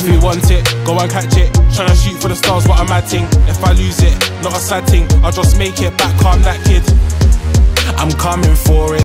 you want it, go and catch it. Tryna shoot for the stars, what a mad thing. If I lose it, not a sad thing, I'll just make it back, calm that kid. I'm coming for it.